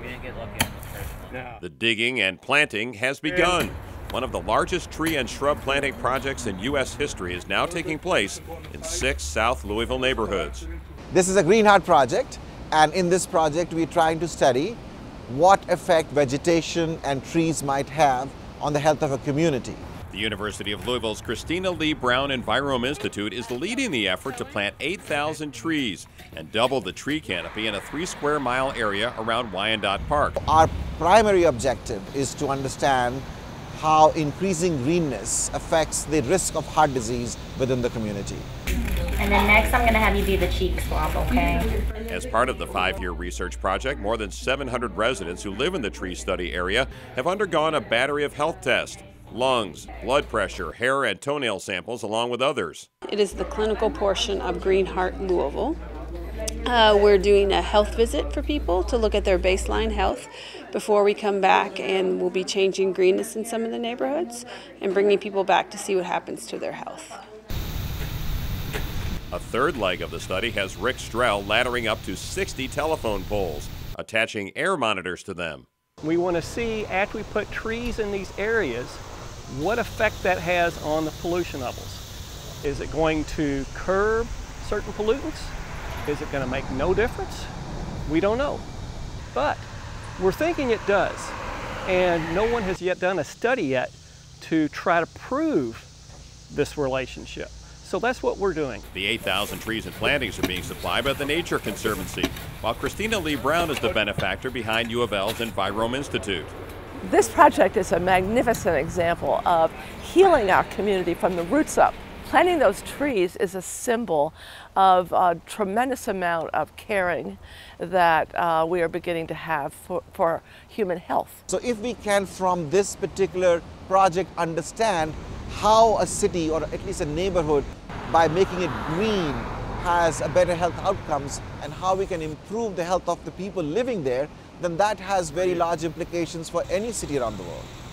We didn't get lucky on this first one. No. The digging and planting has begun. One of the largest tree and shrub planting projects in U.S. history is now taking place in 6 South Louisville neighborhoods. This is a Green Heart project, and in this project we're trying to study what effect vegetation and trees might have on the health of a community. The University of Louisville's Christina Lee Brown Envirome Institute is leading the effort to plant 8,000 trees and double the tree canopy in a 3-square-mile area around Wyandotte Park. Our primary objective is to understand how increasing greenness affects the risk of heart disease within the community. And then next I'm going to have you do the cheek swab, okay? As part of the 5-year research project, more than 700 residents who live in the tree study area have undergone a battery of health tests: lungs, blood pressure, hair and toenail samples, along with others. It is the clinical portion of Green Heart Louisville. We're doing a health visit for people to look at their baseline health before we come back, and we'll be changing greenness in some of the neighborhoods and bringing people back to see what happens to their health. A third leg of the study has Rick Strell laddering up to 60 telephone poles, attaching air monitors to them. We want to see, after we put trees in these areas, what effect that has on the pollution levels. Is it going to curb certain pollutants? Is it going to make no difference? We don't know. But we're thinking it does. And no one has yet done a study yet to try to prove this relationship. So that's what we're doing. The 8,000 trees and plantings are being supplied by the Nature Conservancy, while Christina Lee Brown is the benefactor behind UofL's Envirome Institute. This project is a magnificent example of healing our community from the roots up. Planting those trees is a symbol of a tremendous amount of caring that we are beginning to have for human health. So if we can, from this particular project, understand how a city or at least a neighborhood, by making it green, has a better health outcomes, and how we can improve the health of the people living there, then that has very large implications for any city around the world.